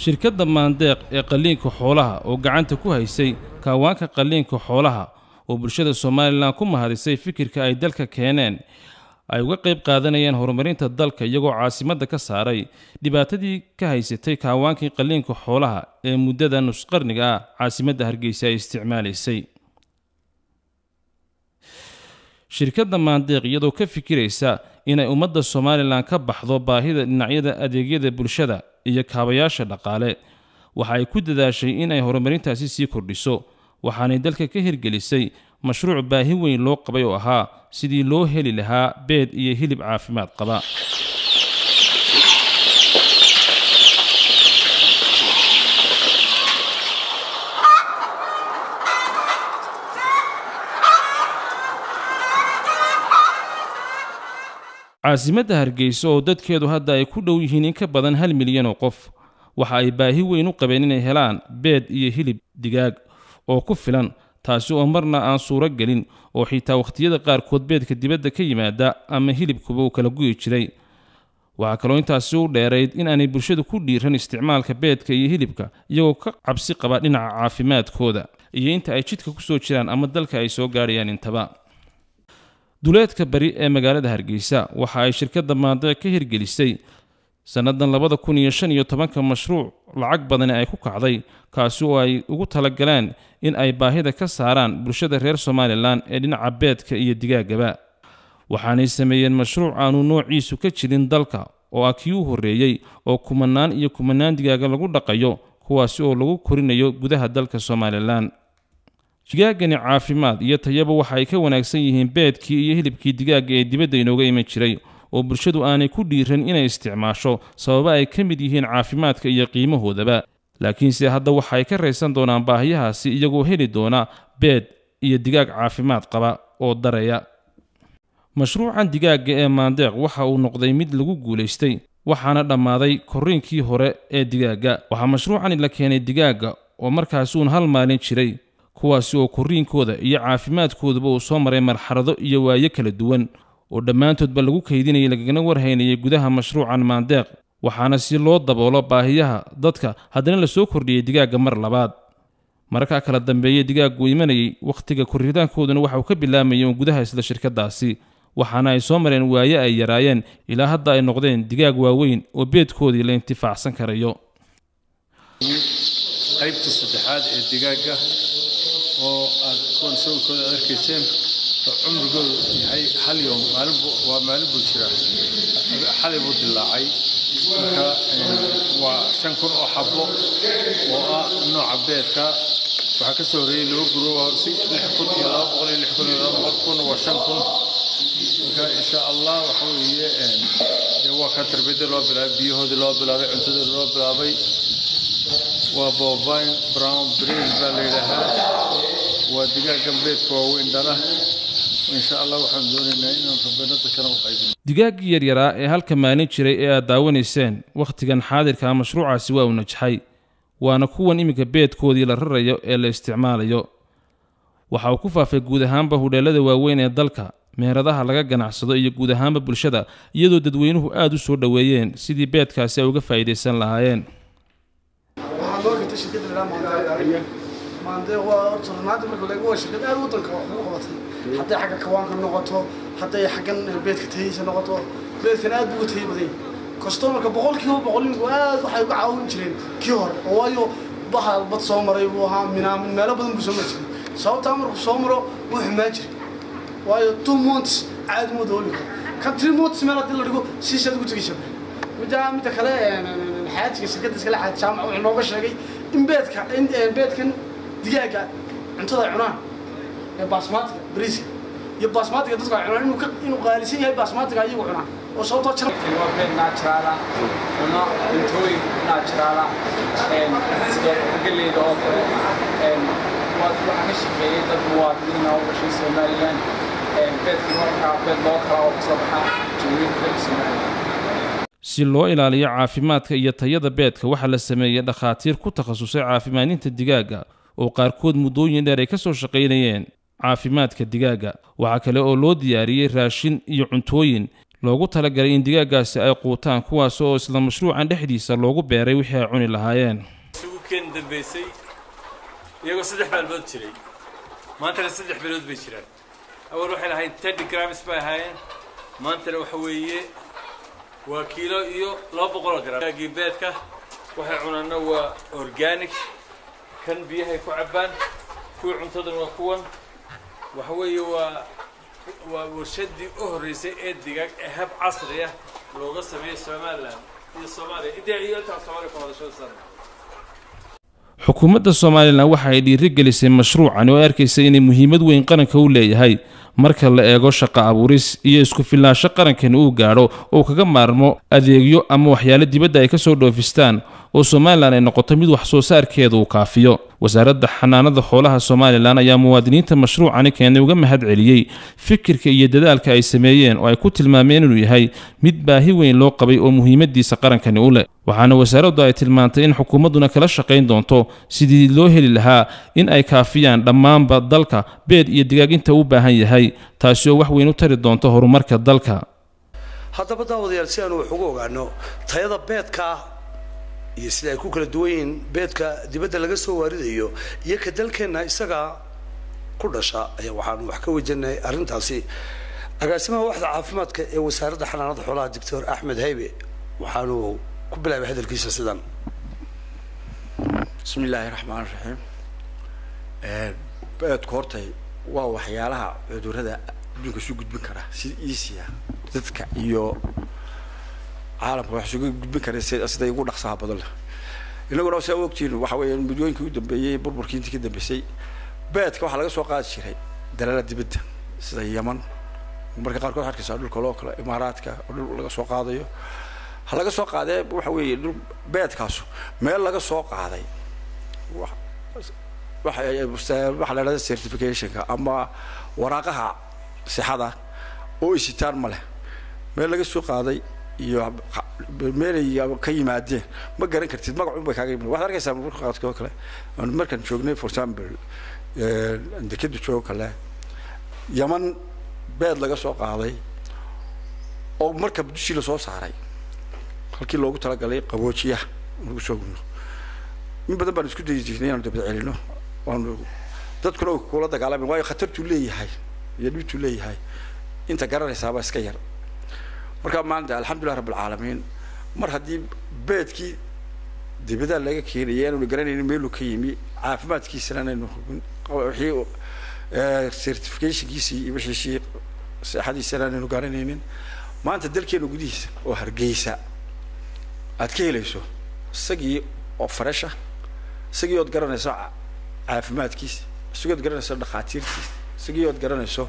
shirkadda Maandeeq ee qaliinka xoolaha oo gacanta ku haysay kaawaanka qaliinka xoolaha oo bulshada Soomaaliland ku mahadisay fikirka ay dalka keeneen ay uga qayb qaadanayeen horumarinta dalka iyagoo caasimadda ka saaray dhibaatadii ka haysatay kaawaankii qaliinka xoolaha ee muddada nus qarniga ah caasimadda Hargeysa ay isticmaalaysay. shirkadda Maandeeq iyadoo ka fikiraysa inay ummadda Soomaaliland ka baxdo baahida dhinacyada adeegyada bulshada iyo kaabayaasha dhaqaale waxa ay ku dadaashay inay horumarintaasi sii kordhiso waxaanay dalka ka hirgelisay mashruuc baahi weyn loo qabay oo ahaa sidii loo heli lahaa beed iyo hilib caafimaad qaba. caasimadda Hargeysa oo dadkeedu hadda ay ku dhow yihiin in ka badan 1 milyan oo qof waxa ay baahi weyn u qabeen inay helaan beed iyo hilib digaag oo ku filan taasi oo marna aan suuro gelin oo xitaa waqtiyada qaarkood beedka dibadda ka yimaada ama hilibkuba uu kala guyi jiray. waxa kaloo intaasi u dheerayd in aanay bulshadu ku dhiiran isticmaalka beedka iyo hilibka iyagoo ka cabsi qaba dhinaca caafimaadkooda iyo inta ay jidka ku soo jiraan ama dalka ay soo gaarayaan intaba. duleedka bari ee magaalada Hargeysa waxa ay shirkadda Maandeeq ka hirgelisay sanadan 2015 mashruuc lacag badan ay ku kacday kaasi oo ay ugu talagaleen in ay baahida ka saaraan bulshada reer Soomaaliland ee dhinaca beedka iyo digaagaba. waxaanay sameeyeen mashruuc aanu noociisu ka jirin dalka oo ah kii u horeeyay oo kumanaan digaaga lagu dhaqayo kuwaasi oo lagu korinayo gudaha dalka Soomaaliland. digaagani caafimaad iyo tayaba waxa ay ka wanaagsan yihiin beedkii iyo hilibkii digaaga ee dibadda inooga iman jiray oo bulshadu aanay ku dhiiran inay isticmaasho sabab ay ka mid yihiin caafimaadka iyo qiimahoodaba laakiinse hadda waxa ay ka raysan doonaan baahiyahaasi iyagoo heli doona beed iyo digaag caafimaad qaba oo daraya. mashruucan digaaga ee Maandeeq waxa uu noqday mid lagu guuleystay waxaana dhammaaday koriinkii hore ee digaaga. waxa mashruucan la keenay digaaga oo markaas uu hal maalin jiray kuwaasi oo koriinkooda iyo caafimaadkooduba uu soo maray marxalado iyo waayo kala duwan oo dhammaantoodba lagu kaydinayay lagana warhaynayay gudaha mashruucan Maandeeq waxaana si loo daboolo baahiyaha dadka haddana la soo kordhiyay digaaga mar labaad. marka kala dambeeyay digaagu imanayay waqtiga koritaankooda waxa uu ka bilaamayay gudaha isla shirkadaasi waxaana ay soo mareen waayo ay yaraayeen ilaa hadda ay noqdeen digaag waaweyn oo beedkoodii la intifaacsan karayo. qaybta saddexaad ee digaaga oo aad konsoonkooda arkayseen cumrigoodu yahay hal yoom maalin buu jiraa xalay buu dilaacay marka waa 5,000 oo xabbo oo ah nooca beedka waxaa ka soo horeeyay 2 guro oo 6,200 waa 5,000 marka insha Allah waxa weeye waa ka tarbiyada loo bilaabay biyahoodii loo bilaabay cuntadooda loo bilaabay وبوفاين براون بريز باليلها ودقاق بيت كوين دره وإن شاء الله وحن دوننا إنه ربنا تكرم قيدنا. دقاق يريرا هالka maalin jiray ee aad daawanayseen waqtigan xaadirka mashruucaasi waa uu najxay waana kuwan imika beedkoodii la rarayo ee la isticmaalayo. waxa uu ku faafay guud ahaanba hudheelada waaweyn ee dalka meheradaha laga ganacsado iyo guud ahaanba bulshada iyadoo dadweynuhu aad u soo dhaweeyeen sidii beedkaasi ay uga faa'iideysan lahaayeen. شركة Maandeeq waa ortodontaad marka lagu waa shirkad aad wadanka wax ugu qabatay haday xagga kawaanka noqoto haday xaggan beedka tayisa noqoto beedkan aad ugu tayi baday customerka 100% aad waxay uga caawin jireen kii hore oo waayo bahal bad soo maray buu ahaa meelo badan buu soo maray sababta markuu soo maro wuxuu ma jiray waayo 2 months aad muu dooli ka 3 months meel hadii la dhigo si sad ugu tagay mid kale xaajka shirkadda iska lahayd jaamac wuxuu nooga sheegay in beedkan digaaga cuntada cunaan ee basmatiga bariiska iyo basmatiga dadka cunaan inuu qaalisan yahay basmatiga ayagu cunaan oo sababtoo jira waa beed natural una cuntooyin natural sida galleyda oo kale waa ka shaqeeyay dad muwaadiniin oo ka shaqeeya Soomaaliland beedkan waa beed loo kala oo soo baxa jumhuriyadda Soomaaliland. si loo ilaaliyo caafimaadka iyo tayada beedka waxa la sameeyay dhakhaatiir ku takhasusay caafimaadinta digaaga oo qaarkood muddooyin dheer ay ka soo shaqeynayeen caafimaadka digaaga. waxa kale oo loo diyaariyay raashin iyo cuntooyin loogu talagalay in digaaggaasi ay quutaan kuwaas oo isla mashruucan dhexdiisa loogu beeray wixii ay cuni lahaayeen suuqeen dambeysay iyagoo 3 bilood jiray maanta 3 bilood bay jiraan awal waxay lahayn 10 grams bay ahaayeen maanta waxa weeye waa kiilo iyo 200 gram geedka waxay cunaana waa organic kan biyaha ku cabaan kuwa cuntadan waa kuwan waxa weeye waa warshadii u horeysay ee digaag hab casri ah looga sameeyay Soomaaliland iyo Soomaaliya inta iyo inta Soomaaliya ku hadasho sare xukuumadda Soomaaliland waxa ay dhiirigelisay mashruucan oo arkaysay inay muhiimad weyn qaranka u leeyahay marka la eego shaqo abuuris iyo isku filnaansho qarankan uu gaaro oo kaga maarmo adeegyo ama waxyaalo dibadda ay ka soo dhoofistaan oo Soomaaliland ay noqoto mid wax soo saarkeedu uu kaafiyo wasaaradda xanaanada xoolaha Soomaaliland ayaa muwaadiniinta mashruucan keenay uga mahad celiyay fikirka iyo dadaalka ay sameeyeen oo ay ku tilmaameen inuu yahay mid baahi weyn loo qabay oo muhiimadiisa qarankan u leh waxaana wasaaraddu ay tilmaantay in xukuumaduna kala shaqayn doonto sidii loo heli lahaa in ay kaafiyaan dhammaanba dalka beed iyo digaag inta u baahan yahay taasi oo wax weyn u tari doonto horumarka dalka haddaba daawadayaal si aanu wax ugu ogaano tayada beedka iyo sida ay ku kala duwan yihiin beedka dibadda laga soo waaridayo iyo ka dalkeena isaga ku dhasha ayaa waxaanu wax ka wajinay arrintaasi agaasimaha waxda caafimaadka ee wasaaradda xanaanada xoolaha Dr. Axmed Haybe waxaanu ku bilaabay hadalkiisa sidan bismillaahi raxmaani raxiim beedku horta waa waxyaalaha cudurrada adduunka soo gudbin kara si easiya dadka iyo caalamka wax soo gudbin kara sida ugu dhaqsaha badan leh inaguna soo ogtiin waxa weeyaan midooyinkii u dambeeyay burburkii intii ka dambeysay beedka waxa laga soo qaadi jiray dalaalada dibadda sida Yemen marka qaar kood harkaysa dhulka loo kala Imaaraadka dhul laga soo qaadayo ha laga soo qaaday waxa weeye dhul beedkaas meel laga soo qaaday waxa la yiraahdo certification-ka ama waraaqaha sixada oo isitaan ma leh meel laga soo qaaday iyo meel ka yimaadeen ma garan kartid magac un bay kaaga yimaadeen waxa arkaysaa marka qaadka kale markan joognay for example dekedu joog kale Yemen beed laga soo qaaday oo marka dushii la soo saaray halkii loogu talagalay qaboojiya lagu soo gudno in badan baan isku dayay inaan dib u celino oo dadku loo kula dagaalamay way khatartu leeyahay iyo dhibtu leeyahay inta garanaysa ba iska yar marka maanta alxamdulillah rabbil caalamiin mar hadii beedkii dibadda laga keenay inuu garanaynin meel uu ka yimi caafimaadkiisana inuu wixii certification-kiisa iyo wixii saxadiisana inuu garanaynin maanta dalkeena gudihiisa oo Hargeysa aad ka helayso isagii oo fresh ah isagii oo garanayso caafimaadkiisa isagii oo garanayso dhaqaatiirtiisa isagii oo garanayso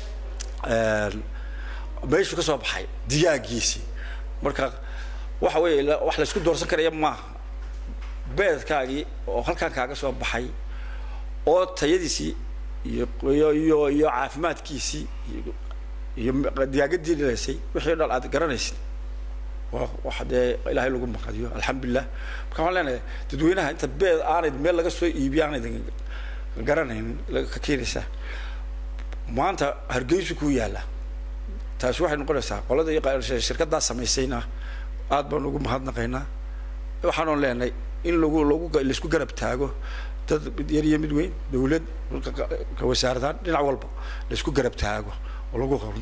meeshu ka soo baxay digaagiisi marka waxa weeye wax la isku doorsan karayo ma beedkaagi oo halkan kaaga soo baxay oo tayadiisi iyo caafimaadkiisi iyo digaagadii leesay wixii dhan aad garanaysid واحد إلهي لقوم مقديو الحمد لله كمان لنا تدوينها أنت بيد أنا ميل لقى سوي يبي أنا قرنين كثيرسة ما أنت هرجيش كويالا تاش واحد نقول سا والله ده يقال الشركة ده سميسينا عاد بنقول مهدنا قينا وحنون لنا إن لقوا اللي سكوا جرب تاجو تد يري مدوين دولد كوساردان نلعب والبا اللي سكوا جرب تاجو ولقوا خرون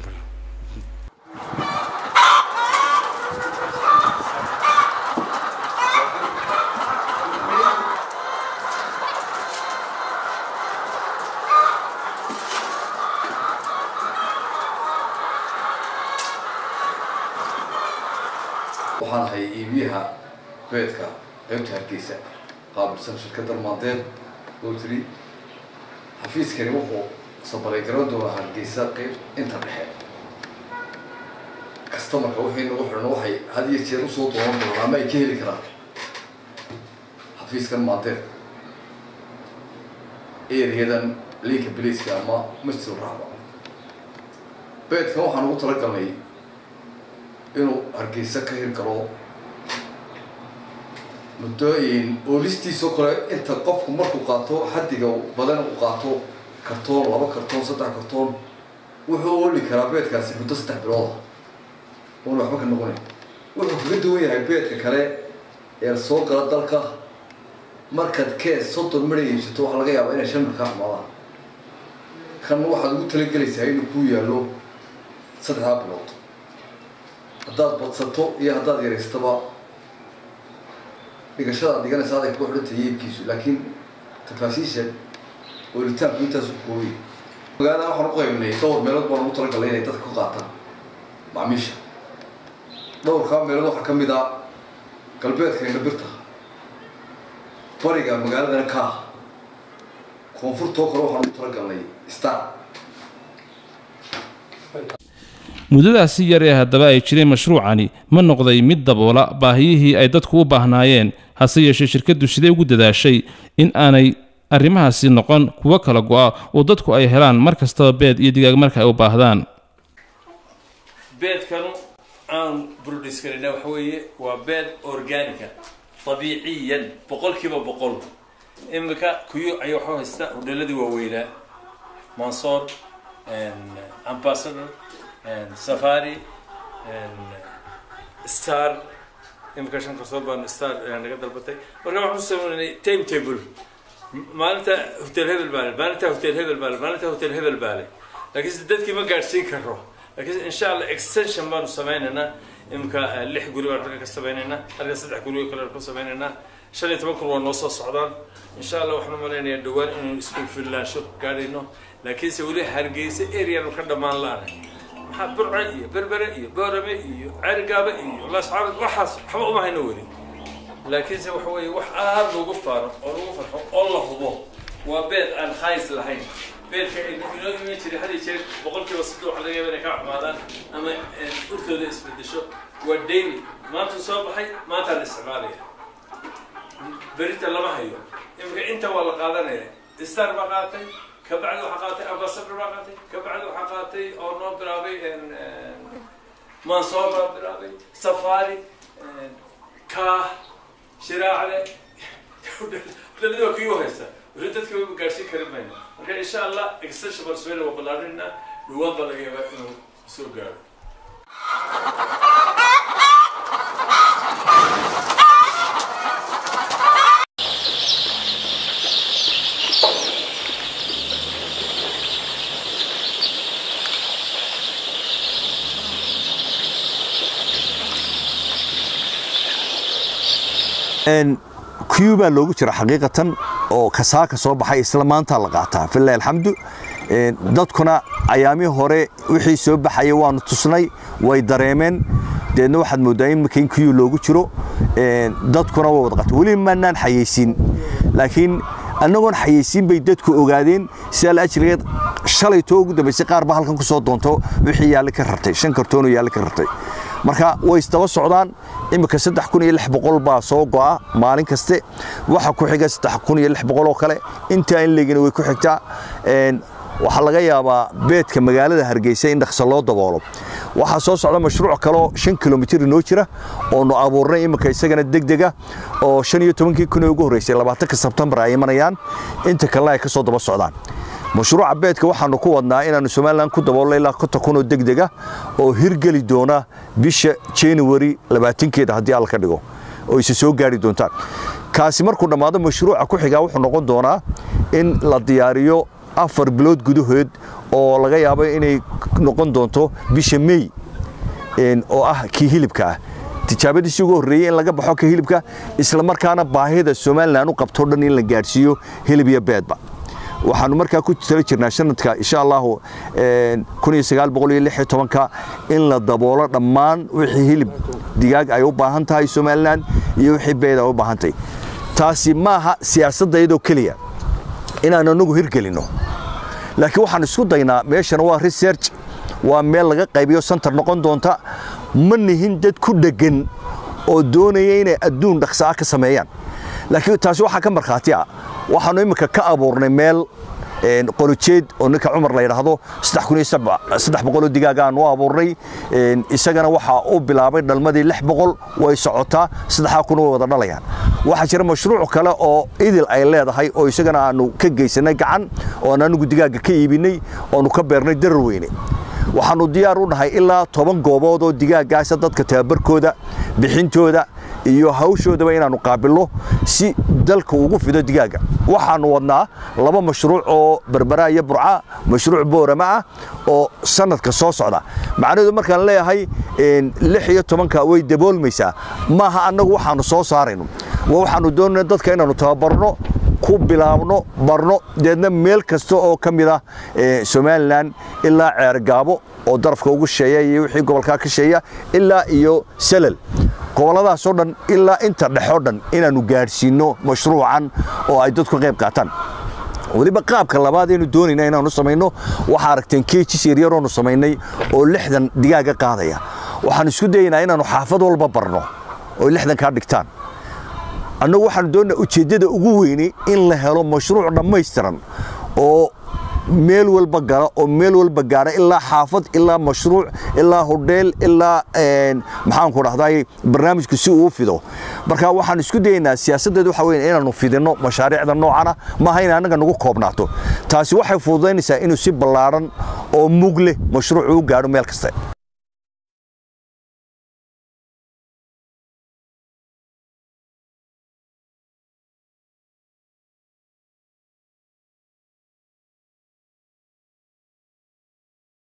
waxaan hay iibiyaha beedka qaybta Hargeysa qaabilsan shirkadda Maandeed Lottery xafiiskani wuxuu sabaray garoonka Hargeysa qayb inta dhexe customer-ka wixii nagu xirno waxay had iyo jeer u soo dooran doonaan ama ay ka heli karaan xafiiskan Maandeed ereyadan linka biliska ama masjid raaba beedka waxaan ugu talagalnay inuu Hargeysa ka hir galo mudooyin oo listiisa kale inta qofku markuu qaato xadiga badan uu qaato kartoon 2 kartoon 3 kartoon wuxuu oli karaa beedkaasi muddo 3 bilood oon waxba ka noqonayn wuxuu kaga duwan yahay beedka kale ee soo gala dalka markaad kees 30 midho iibsato waxa laga yaabaa inay 5 midho ka xumaadaan kan waxaad ugu talagelaysaa inuu ku yaalo 3 bilood haddaad badsato iyo haddaad yaraystaba dhigashada dhiganaysaa ay ku xidhantay iibkiisu laakiin tafaasiisha oolitaanku intaas u koobi magaalada waxaan u qaybnay dhowr meelood baan ugu talagalay inay dadka ku qaataan macaamiisha dhowrkaa meelood waxaa ka mid ah galbeedka indhabirta bariga magaaladana ka koonfurtoo kale waxaan ugu talagalnay star muddadaasi yar ee haddaba ay jireen mashruucani ma noqday mid daboola baahiyihii ay dadku u baahnaayeen hase yeeshee shirkaddu sidee ugu dadaashay in aanay arrimahaasi noqon kuwa kala go'a oo dadku ay helaan mar kastaba beed iyo digaag marka ay u baahdaan beedkanu aan produce karina waxa weeye waa beed organica طبيعيا boqolkiiba boqol imika kuyo ay waxa haysta hodheeladii waaweynaa Mansour Ambassador Safari Star imika shan kasoo baan Star naga dalbatay marka waxaan sameynay timetable maalinta hotel hebel baale maalinta hotel hebel baale maalinta hotel hebel baale laakiin dadkii ma gaarsiin karo laakiin insha Allah extension baan sameynaa imika 6 guri baan ka sameynaa halka 3 guri kale ka sameynaa 15 kun waa noo soo socdaan insha Allah waxaan maleynayaa dhawaan inuu isku filaansho gaarino laakiin se wali Hargeysa area ka dhamaan laana maxaa burca iyo berbere iyo boorame iyo Cergaaba iyo Lascaanood waxaas waxba uma hayno wali laakiin se waxa weeye wax aad ugu faaro oo ugu farxo oo la hubo waa beed aan khays lahayn beedka inuu image jiri hadii jeer boqolkiiba 3 waxa laga yaabaa ka xamaadaan ama urtooda isbedesho waa daily maanta soo baxay maanta la isticmaalaya berita lama hayo imka inta waa la qaadanaya star ba qaatay ka bacdi waxa qaatay Ambassador ba qaatay ka bacdi waxa qaatay oo noo bilaabay Mansour ba bilaabay Safari ka shiraacle dadka ku haysta ولدتك وقارسي كريمين إن شاء الله اكستشف برسويل وبلارنا لوضع لقيه إنه سوق هذا كيوبا لوجو ترى حقيقة أو كساك صوب حي إسلام أنت لقاطها في الله الحمد dadkuna ayaamii hore wixii soo baxay waan tusnay way dareemeen deedna waxaad moodaa in markii kiyuu loogu jiro dadkuna waa wada qatay wali maanaan xayeysiin laakiin anagoon xayeysiin bay dadku ogaadeen si la ajrigeed shalay too ugu dambeysay qaar ba halkan ku soo doonto wixii yaali ka rartay 5 kartoon oo yaali ka rartay marka way istaba socdaan imika 3600 baa soo go'a maalin kaste waxa ku xiga 3600 oo kale inta in leegina way ku xigtaa waxa laga yaabaa beedka magaalada Hargeysa in dhaqso loo daboolo waxa soo socda mashruuc kale 5 kilomitir inoo jira oo no abuurnay imika isagana degdega oo 15 kun ugu horeysay 20 Sebtembar ay imanayaan inta kale ay ka soo daba socdaan mashruuca beedka waxaanu ku wadnaa inaanu Soomaaliland ku daboolay ilaa 50 kun oo degdega oo hirgeli doona bisha January 20keeda hadii alla ka dhigo oo isa soo gaari doontaan kaasi markuu dhamaado mashruuca ku xiga wuxuu noqon doonaa in la diyaariyo 4 bilood gudahood oo laga yaabo inay noqon doonto bisha May oo ah ki hilibka tijaabadiisii ugu horeeyay in laga baxo ka hilibka isla markaana baahida Soomaaliland u qabto dhan in la gaarsiiyo hilib iyo beedba waxaanu markaa ku tala jirnaa sanadka insha Allah 1916 in la daboolo dhammaan wixii hilib digaag ay u baahan tahay Soomaaliland iyo wixii beed ay u baahan tahay taasi maaha siyaasadaydo kaliya inaan anagu hirgelino laakiin waxaan isku daynaa meeshana waa research waa meel laga qaybiyo center noqon doonta ma nihin dad ku dhagan oo doonaya inay adduun dhaqso ka sameeyaan laakiin taasi waxa ka marxaati ah waxaanu imika ka abuurnay meel qolojeed oo ninka Umar la yiraahdo 300 digaag aan u abuurnay isagana waxa uu bilaabay dhalmadii 600 way socotaa 300 wada dhalayaan waxa jira mashruuc kale oo idil ay leedahay oo isagana aanu ka geysanay gacan oo aanu digaaga ka iibinay oo aanu ka beernay darar weyne waxaanu diyaar u nahay ilaa 10 goobood oo digaaggaas dadka tababarkooda bixintooda iyo hawshoodaba inaanu qaabilno si dalka ugu fido digaaga waxaanu wadnaa laba mashruuc oo Berbera iyo Burca mashruuc Boorama ah oo sanadka soo socda macnaheedu markaan leeyahay 16 way daboolmaysaa maaha annagu waxaanu soo saarayno waxaanu doonaynaa dadka inaanu tababarno ku bilaabno barno deedna meel kasta oo kamid ah Somaliland ilaa Ceergaabo oo darafka ugu sheeyay iyo wixii gobolka ka sheeya ilaa iyo Salal goboladaas oo dhan ilaa inta dhaxo dhan inaanu gaarsiino mashruucan oo ay dadku qayb qaataan waliba qaabka labaad inuu doonayna inaanu sameeyno waxa aragteen keejis yaryar oo sameeynay oo 60 digaaga qaadaya waxaan isku daynaa inaanu xaafad walba barno oo 60 ka dhigtaan annagu waxaan doonaa ujeedada ugu weyn in la helo mashruuc dhameystiran oo meel walba gala oo meel walba gaara ilaa xaafad ilaa mashruuc ilaa hodeel ilaa maxaan ku raahday barnaamijku si uu fido marka waxaan isku daynaa siyaasadeedu waxa weyn inaanu fidino mashaariicda noocana ma hayna anaga nagu koobnaato taasi waxay fududeynaysaa inuu si ballaaran oo mug leh mashruuc u gaaro meel kasta